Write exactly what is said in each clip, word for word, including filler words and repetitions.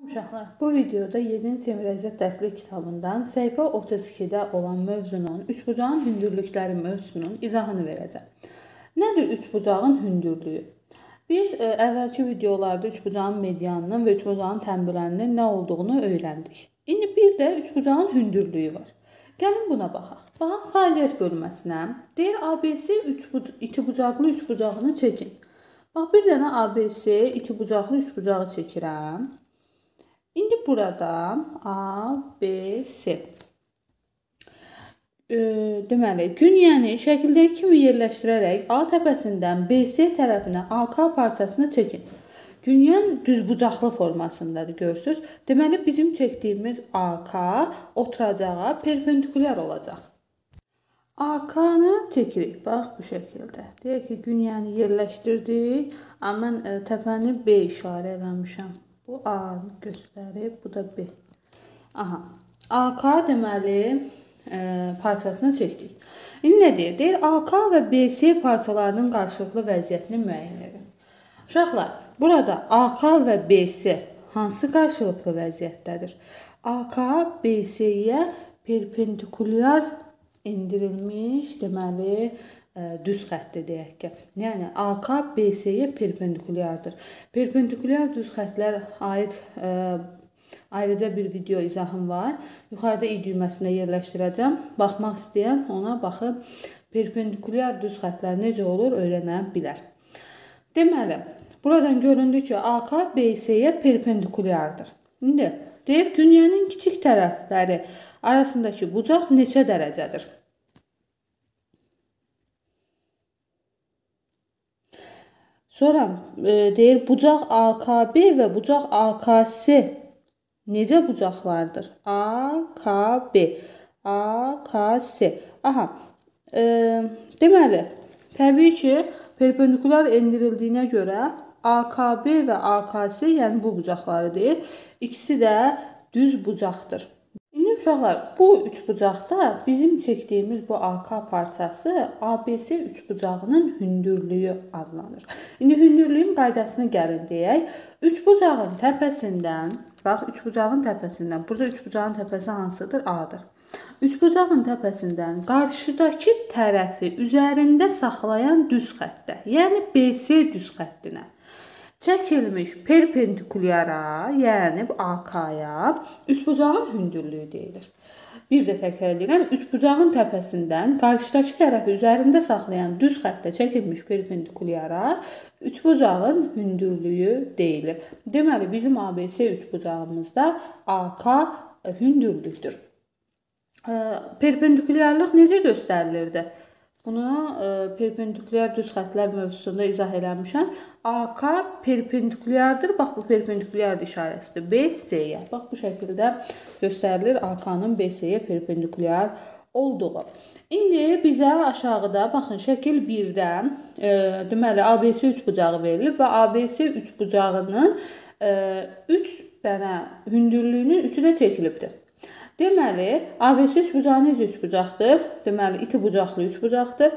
Uşaqlar, bu videoda yeddinci sinif riyaziyyat dərslik kitabından səhifə otuz ikidə olan mövzunun, üçbucağın hündürlükləri mövzusunun izahını verəcəm. Nədir üçbucağın hündürlüyü? Biz ə, əvvəlki videolarda üçbucağın medianının və üçbucağın tənbələninin nə olduğunu öyrəndik. İndi bir də üçbucağın hündürlüyü var. Gəlin buna baxaq. Baxaq fəaliyyət bölməsinə. Deyir A B C itibucaqlı üçbucağını çəkin. Bax, bir dənə A B C itibucaqlı üçbucağı çəkirəm. İndi burada A, B, C. E, deməli, günyəni şəkildəki kimi yerləşdirərək A təpəsindən B C tərəfinə A K parçasını çəkin. Günyan düzbucaqlı formasındadır, görürsünüz. Deməli, bizim çəkdiyimiz A K oturacağa perpendikulyar olacaq. A K-nı çəkirik. Bax, bu şəkildə. Deyək ki, günyanı yerləşdirdik. Amma mən e, təpəni B işarə eləmişəm. Bu A-nı göstərib, bu da B. Aha. A K deməli e, parçasını çəkdik. İndi nə deyir? Deyir A K və B C parçalarının qarşılıqlı vəziyyətini müəyyən edin. Uşaqlar, burada A K və B C hansı qarşılıqlı vəziyyətdədir? A K B C-yə perpendikulyar endirilmiş, deməli, düz xəttdir deyək ki. Yəni A K B C-yə perpendikulyardır. Perpendikulyar düz xəttlər aid ə, ayrıca bir video izahım var. Yuxarıda i düyməsində yerləşdirəcəm. Baxmaq istəyən ona baxıb perpendikulyar düz xəttlər necə olur öyrənə bilər. Deməli, buradan göründü ki, A K B C-yə perpendikulyardır. İndi deyir, günyanın kiçik tərəfləri arasındakı bucaq neçə dərəcədir? Sonra e, deyir, bucaq A K B və bucaq A K C necə bucaqlardır? A K B, A K C. Aha, e, deməli, təbii ki, perpendikulyar endirildiyinə görə A K B və A K C, yəni bu bucaqları deyir, ikisi də düz bucaqdır. İndi uşaqlar, bu üçbucaqda bizim çəkdiyimiz bu A K parçası A B C üçbucağının hündürlüyü adlanır. İndi hündürlüyün qaydasını gəlin deyək. Üçbucağın təpəsindən, bax, üçbucağın təpəsindən, burada üçbucağın təpəsi hansıdır? A-dır. Üçbucağın təpəsindən qarşıdakı tərəfi üzərində saxlayan düz xəttə, yəni B C düz xəttinə çəkilmiş perpendikulyara, yəni A K-ya üçbucağın hündürlüyü deyilir. Bir də təkrar edirəm, üçbucağın təpəsindən qarşıdakı tərəfi üzərində saxlayan düz xəttə çəkilmiş perpendikulyara üçbucağın hündürlüyü deyilir. Deməli, bizim A B C üçbucağımızda A K hündürlükdür. Perpendikulyarlıq necə göstərilirdi? Bunu e, perpendikulyar düz xəttlər mövzusunda izah eləmişəm. A K perpendikulyardır. Bax, bu perpendikulyar işarəsidir. B C-yə. Bax, bu şəkildə göstərilir A K-nın B C-yə perpendikulyar olduğu. İndi bizə aşağıda, baxın, şəkil birdə e, deməli, A B C üçbucağı verilib və A B C üçbucağının e, üç dənə hündürlüyünün üçü də çəkilibdir. Deməli, A B C üçbucağı necə üçbucaqdır? Deməli, itibucaqlı üçbucaqdır.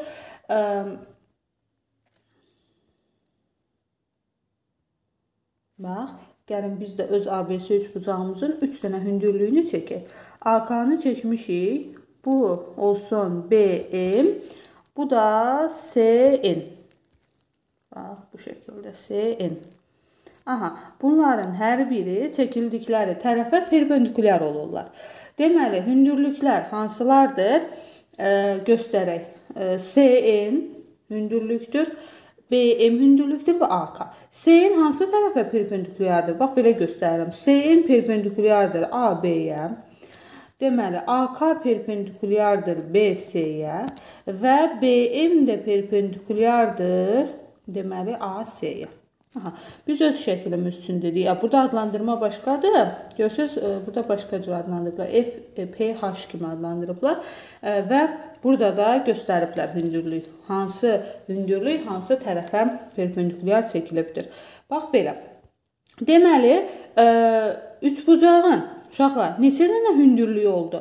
Bax, gəlin biz də öz A B C üçbucağımızın üç dənə hündürlüyünü çəkək. A K-nı çəkmişik. Bu olsun B M, bu da C N. Bax, bu şəkildə C N. Aha, bunların hər biri çəkildikləri tərəfə perpendikulyar olurlar. Deməli, hündürlüklər hansılardır? E, göstərək. E, C N hündürlükdür, B M hündürlükdür və A K. C N hansı tərəfə perpendikulyardır? Bax, belə göstərirəm. C N perpendikulyardır A B-yə. Deməli, A K perpendikulyardır B C-yə və B M də perpendikulyardır, deməli, A C-yə. Aha, biz öz şəklimiz üçün dedik. Burada adlandırma başqadır. Görürsünüz, burada başqa cür adlandırıblar. F, P, H kimi adlandırıblar. Və burada da göstəriblər hündürlük. Hansı hündürlük, hansı tərəfə perpendikulyar çəkilibdir. Bax, belə. Deməli, üçbucağın, uşaqlar, neçə dənə hündürlüyü oldu?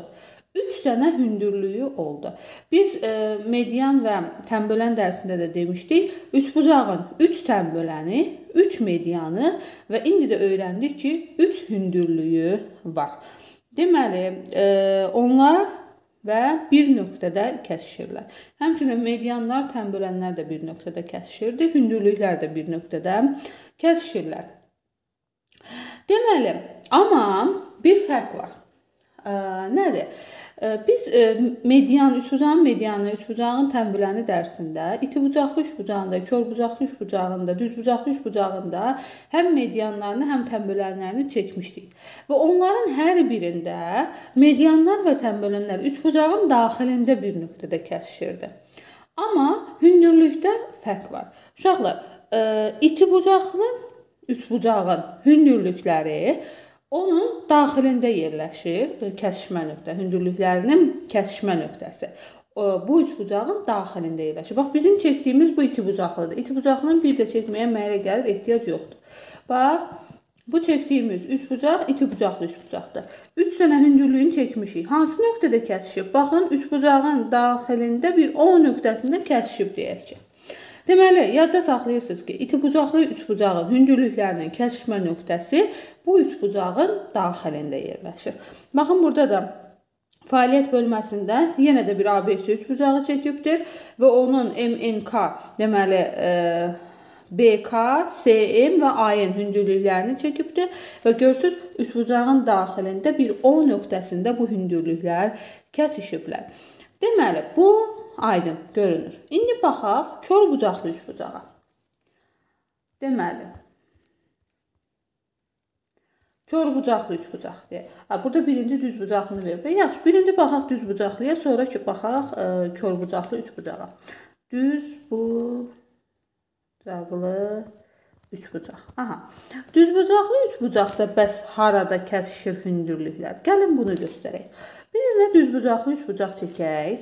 üç dənə hündürlüyü oldu. Biz e, median və tənbölən dərsində də demişdik. Üçbucağın üç tənböləni, üç medianı və indi də öyrəndik ki, üç hündürlüyü var. Deməli, e, onlar və bir nöqtədə kəsişirlər. Həmçinin medianlar, tənbölənlər də bir nöqtədə kəsişirdi. Hündürlüklər də bir nöqtədə kəsişirlər. Deməli, amma bir fərq var. E, nədir? Biz median, üçbucağın medianı, üçbucağın tənböləni dərsində itibucaqlı üçbucağında, körbucaqlı üçbucağında, düzbucaqlı üçbucağında həm medianlarını, həm tənbölənlərini çəkmişdik. Və onların hər birində medianlar və tənbölənlər üçbucağın daxilində bir nöqtədə kəsişirdi. Amma hündürlükdə fərq var. Uşaqlar, itibucaqlı üçbucağın hündürlükləri onun daxilində yerləşir, kəsişmə nöqtə, hündürlüklərinin kəsişmə nöqtəsi. Bu üçbucağın daxilində yerləşir. Bax, bizim çəkdiyimiz bu itibucaqlıdır. İtibucaqlını bir də çəkməyə mənə elə gəlir, ehtiyac yoxdur. Bax, bu çəkdiyimiz üçbucaq itibucaqlı üçbucaqdır. üç dənə hündürlüyünü çəkmişik. Hansı nöqtədə kəsişib? Baxın, üçbucağın daxilində bir O nöqtəsində kəsişib deyək ki. Deməli, yadda saxlayırsınız ki, itibucaqlı üçbucağın hündürlüklərinin kəsişmə nöqtəsi bu üçbucağın daxilində yerləşir. Baxın, burada da fəaliyyət bölməsində yenə də bir A B C üçbucağı çəkibdir və onun M N K, deməli, B K, S M və A N hündürlüklərini çəkibdir və görürsünüz, üçbucağın daxilində bir O nöqtəsində bu hündürlüklər kəsişiblər. Deməli, bu aydın görünür. İndi baxaq körbucaqlı üçbucağa. Deməli, körbucaqlı üçbucaq deyə. Burada birinci düzbucaqlını verir. Yaxşı, birinci baxaq düzbucaqlıya, sonra ki baxaq körbucaqlı üçbucağa. Düzbucaqlı üçbucaq. Aha. Düzbucaqlı üçbucaqda bəs harada kəsişir hündürlüklər? Gəlin bunu göstərək. Bir də düzbucaqlı üçbucaq çəkək.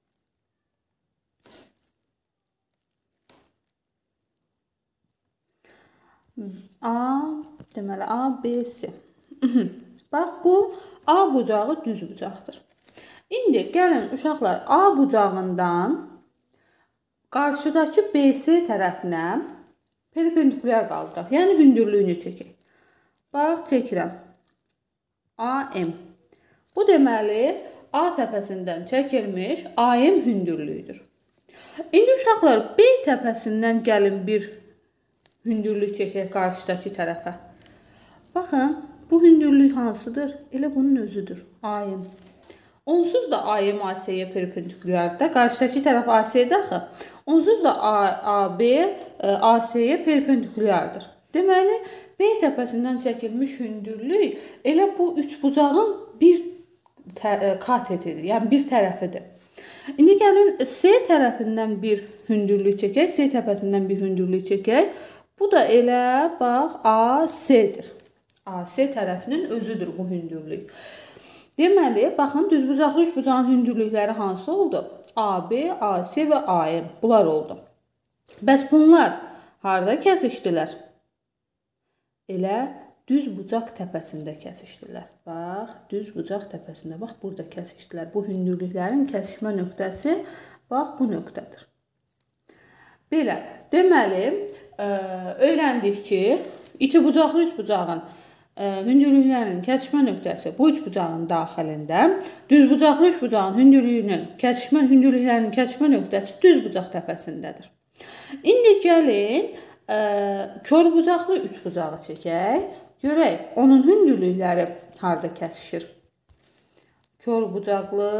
A, deməli A, B, C. Bax, bu A bucağı düz bucaqdır. İndi gəlin uşaqlar A bucağından qarşıdakı B C tərəfinə perpendikulyar qaldıraq. Yəni hündürlüyünü çəkək. Bax, çəkirəm. A M. Bu deməli A təpəsindən çəkilmiş A M hündürlüyüdür. İndi uşaqlar B təpəsindən gəlin bir hündürlük çəkək qarşıdakı tərəfə. Baxın, bu hündürlük hansıdır? Elə bunun özüdür. A M. Onsuz da A M A C-yə perpendikulyardır. Qarşıdakı tərəf A C-dir axı. Onsuz da A B A C-yə perpendikulyardır. Deməli, B təpəsindən çəkilmiş hündürlük elə bu üçbucağın bir katetidir, yəni bir tərəfidir. İndi gəlin C tərəfindən bir hündürlük çəkək, C təpəsindən bir hündürlük çəkək. Bu da elə, bax, A C-dir. A C tərəfinin özüdür bu hündürlük. Deməli, baxın, düzbucaqlı üçbucağın hündürlükləri hansı oldu? A B, A C və A M. Bunlar oldu. Bəs bunlar harada kəsişdilər? Elə düzbucaq təpəsində kəsişdilər. Bax, düzbucaq təpəsində, bax, burada kəsişdilər. Bu hündürlüklərin kəsişmə nöqtəsi, bax, bu nöqtədir. Belə, deməli, öyrəndik ki, itibucaqlı üçbucağın hündürlüklərinin kəsişmə nöqtəsi bu üçbucağın daxilində, düzbucaqlı üçbucağın hündürlüyünün kəsişmə hündürlüklərinin kəsişmə nöqtəsi düzbucaq təpəsindədir. İndi gəlin körbucaqlı üçbucağı çəkək. Görək, onun hündürlükləri harda kəsişir? Körbucaqlı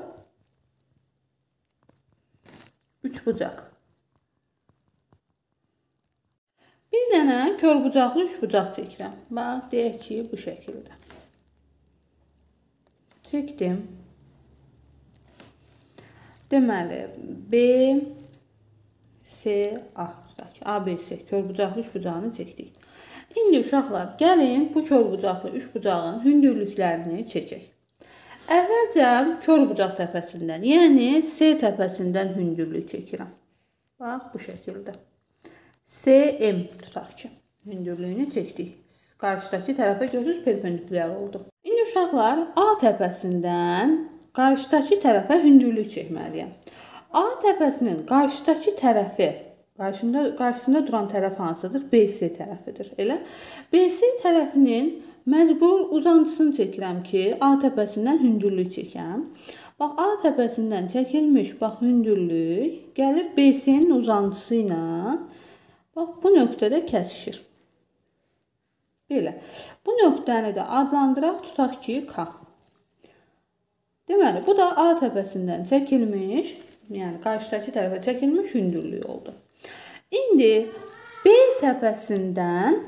üçbucaq. Bir dənə körbucaqlı üçbucaq çəkirəm. Bax, deyək ki, bu şəkildə. Çəkdim. Deməli, B, C, A. A, B, C. Körbucaqlı üçbucağını çəkdik. İndi uşaqlar, gəlin bu körbucaqlı üçbucağın hündürlüklərini çəkək. Əvvəlcə körbucaq təpəsindən, yəni C təpəsindən hündürlük çəkirəm. Bax, bu şəkildə. C M tutaq ki, hündürlüyünü çəkdik. Qarşıdakı tərəfə görürsünüz, perpendikulyar oldu. İndi uşaqlar A təpəsindən qarşıdakı tərəfə hündürlük çəkməliyəm. A təpəsinin qarşıdakı tərəfi, qarşısında, qarşısında duran tərəf hansıdır? B C tərəfidir. Elə? B C tərəfinin məcbur uzantısını çəkirəm ki, A təpəsindən hündürlük çəkəm. Bax, A təpəsindən çəkilmiş bax, hündürlük gəlir B C'nin uzantısı ilə bax, bu nöqtədə kəsişir. Belə. Bu nöqtəni də adlandıraq, tutaq ki, K. Deməli, bu da A təpəsindən çəkilmiş, yəni qarşıdakı tərəfə çəkilmiş hündürlük oldu. İndi B təpəsindən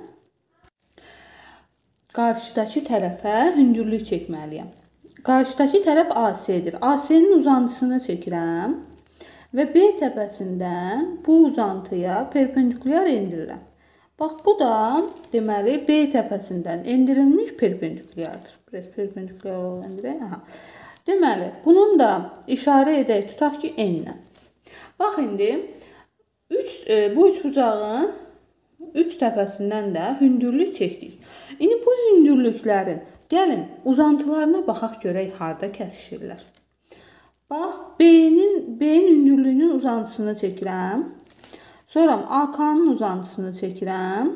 qarşıdakı tərəfə hündürlük çəkməliyəm. Qarşıdakı tərəf A C'dir. A C'nin uzantısını çəkirəm və B təpəsindən bu uzantıya perpendikulyar endirirəm. Bax, bu da deməli B təpəsindən endirilmiş perpendikulyardır. Biraz perpendikulyar olaraq endirək. Aha. Deməli, bunun da işarə edək, tutaq ki, N-lə. Bax, indi üç, e, bu üç bucağın üç təpəsindən də hündürlük çəkdik. İndi bu hündürlüklərin, gəlin, uzantılarına baxaq görək, harda kəsişirlər. Bax, B-nin B-nin hündürlüyünün uzantısını çəkirəm. Sonra A K'nın uzantısını çəkirəm.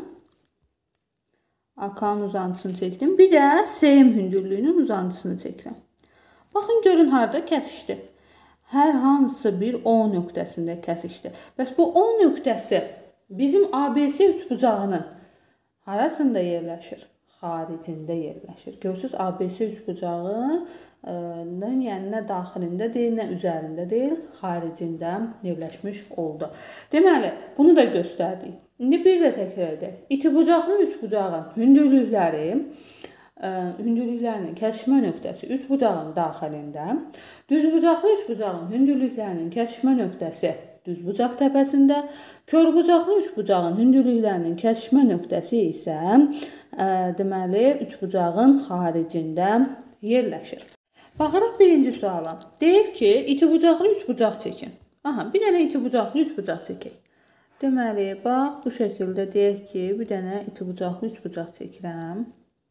A K'nın uzantısını çəkdim. Bir də S-in hündürlüyünün uzantısını çəkirəm. Baxın, görün, harada kəsişdi. Hər hansı bir O nöqtəsində kəsişdi. Bəs bu O nöqtəsi bizim A B C üçbucağının harasında yerləşir? Xaricində yerləşir. Görürsünüz, A B C üçbucağı yəni nə daxilində deyil, nə üzərində deyil, xaricində yerləşmiş oldu. Deməli, bunu da göstərdik. İndi bir də təkrar edək. İkibucaqlı üçbucağın hündürlükləri, hündürlüklərinin kəsişmə nöqtəsi üçbucağın daxilində, düzbucaqlı üçbucağın hündürlüklərinin kəsişmə nöqtəsi düzbucaq təpəsində, körbucaqlı üçbucağın hündürlüklərinin kəsişmə nöqtəsi isə ə, deməli üçbucağın xaricində yerləşir. Baxırıq birinci suala. Deyir ki, ikibucaqlı üçbucaq çəkin. Aha, bir dənə ikibucaqlı üçbucaq çəkək. Deməli, bax, bu şəkildə deyək ki, bir dənə ikibucaqlı üçbucaq çəkirəm.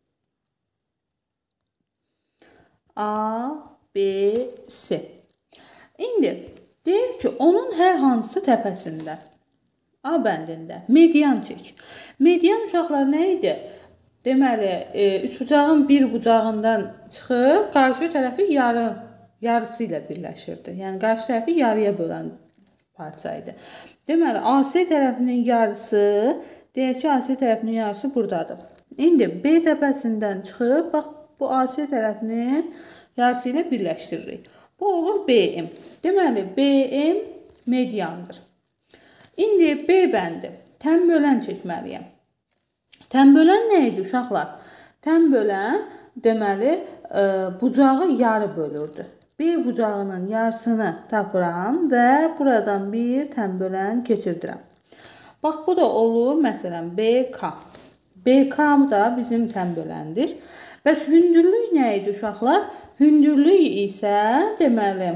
A, B, C. İndi deyir ki, onun hər hansı təpəsində, A bəndində median çək. Median uşaqlar nə idi? Deməli, e, üçbucağın bir bucağından çıxıb, qarşı tərəfi yarı, yarısı ilə birləşirdi. Yəni, qarşı tərəfi yarıya bölən parça idi. Deməli, A C tərəfinin yarısı, deyək ki, A C tərəfinin yarısı buradadır. İndi B təpəsindən çıxıb, bax, bu A C tərəfinin yarısı ilə birləşdiririk. Bu olur B M. Deməli, B M mediandır. İndi B bəndi. Tən bölən çəkməliyəm. Tən bölən nə idi uşaqlar? Tən bölən, deməli, bucağı yarı bölürdü. B bucağının yarısını tapıram və buradan bir tən bölən keçirdirəm. Bax, bu da olur, məsələn, B K. B K da bizim tən böləndir. Bəs hündürlük nə idi uşaqlar? Hündürlük isə, deməli,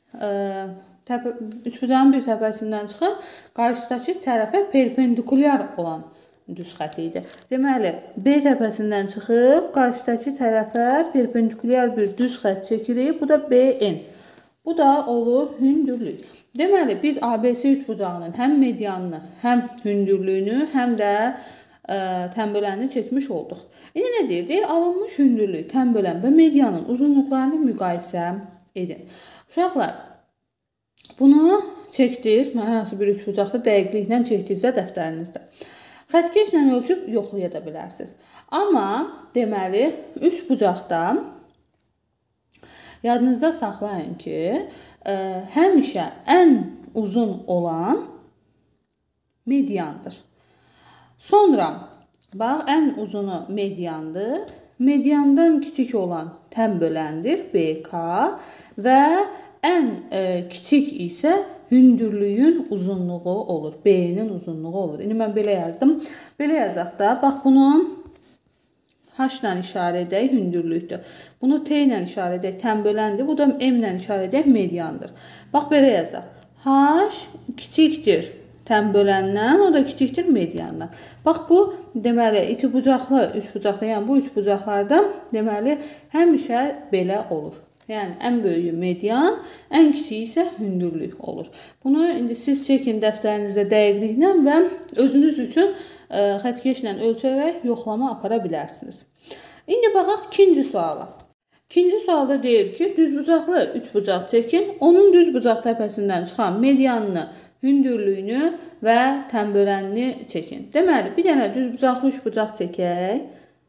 üçbucağın bir təpəsindən çıxıb, qarşıdakı tərəfə perpendikulyar olan düz xətt idi. Deməli, B təpəsindən çıxıb, qarşıdakı tərəfə perpendikulyar bir düz xətt çəkirik. Bu da B N. Bu da olur hündürlük. Deməli, biz A B C üçbucağının həm medianını, həm hündürlüyünü, həm də ə, tənbölənini çəkmiş olduq. İndi nə deyir? Deyir, alınmış hündürlük, tənbölən və medianın uzunluqlarını müqayisə edin. Uşaqlar, bunu çəkdiniz, hər hansı bir üçbucaqda dəqiqliklə çəkdinizdə dəftərinizdə. Xəttkeşlə ölçüb yoxlaya da bilərsiniz. Amma, deməli, üç bucaqda yadınızda saxlayın ki, ə, həmişə ən uzun olan mediandır. Sonra, bax, ən uzunu mediandır. Mediandan kiçik olan tən böləndir, B K və ən ə, kiçik isə hündürlüyün uzunluğu olur. B-nin uzunluğu olur. İndi mən belə yazdım. Belə yazaq da, bax, bunun H-la işarə edək, hündürlükdür. Bunu T ilə işarə edək, tən böləndir. Bu da M ilə işarə edək, mediandır. Bax, belə yazaq. H kiçikdir tən böləndən, o da kiçikdir mediandan. Bax, bu, deməli, ikibucaqlı, üçbucaqlı, yəni bu üçbucaqlarda, deməli, həmişə belə olur. Yəni ən böyüyü median, ən kiçiyi isə hündürlük olur. Bunu indi siz çəkin dəftərinizdə dəqiqliklə və özünüz üçün xəttkeşlə ölçərək yoxlama apara bilərsiniz. İndi baxaq ikinci suala. İkinci sualda deyir ki, düzbucaqlı üçbucaq çəkin, onun düzbucaq təpəsindən çıxan medianını, hündürlüyünü və tənbölənini çəkin. Deməli, bir dənə düzbucaqlı üçbucaq çəkək.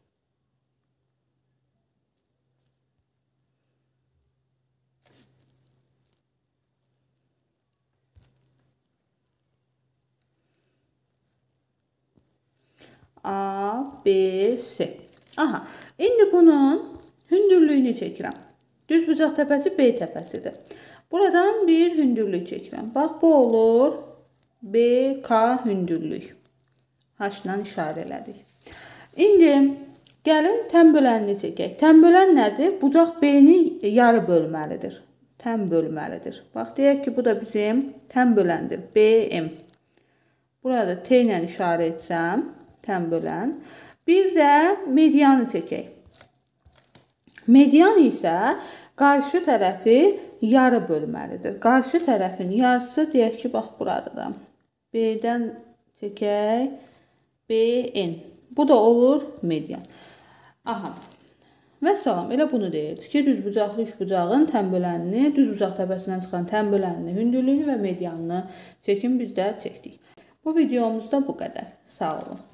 A, B, C. Aha, indi bunun hündürlüyünü çəkirəm. Düzbucaq təpəsi B təpəsidir. Buradan bir hündürlük çəkirəm. Bax, bu olur B K hündürlük. H-la işarə elədik. İndi gəlin tənbölənini çəkək. Tənbölən nədir? Bucaq B-ni yarı bölməlidir. Tən bölməlidir. Bax, deyək ki, bu da bizim tənböləndir. B M. Burada T ilə işarə etsəm, tənbölən. Bir də medianı çəkək. Median isə qarşı tərəfi yarı bölməlidir. Qarşı tərəfin yarısı deyək ki, bax buradadır. B-dən çəkək, B N. Bu da olur median. Aha. Və salam, elə bunu deyirdik ki, düzbucaqlı üçbucağın tənbölənini, düzbucaq təpəsindən çıxan tənbölənini, hündürlüyünü və medianını çəkin, biz də çəkdik. Bu videomuzda bu qədər. Sağ olun.